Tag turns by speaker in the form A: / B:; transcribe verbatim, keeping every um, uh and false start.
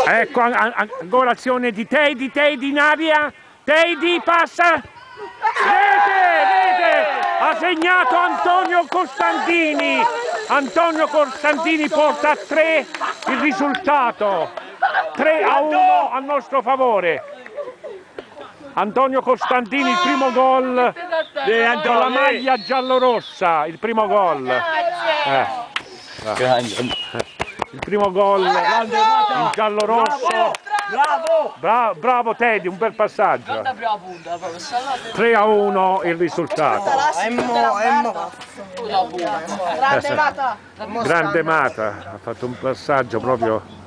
A: Ecco ancora azione di Tedi, Tedi in aria, Tedi passa, rete, rete, ha segnato Antonio Costantini, Antonio Costantini porta a tre il risultato, tre a uno a nostro favore. Antonio Costantini il primo gol con la maglia giallorossa, il primo gol. Eh. Il primo gol in giallo-rosso.
B: Bravo!
A: Bra bravo Teddy, un bel passaggio. tre a uno il risultato.
C: Grande Mata!
A: Grande Mata, ha fatto un passaggio proprio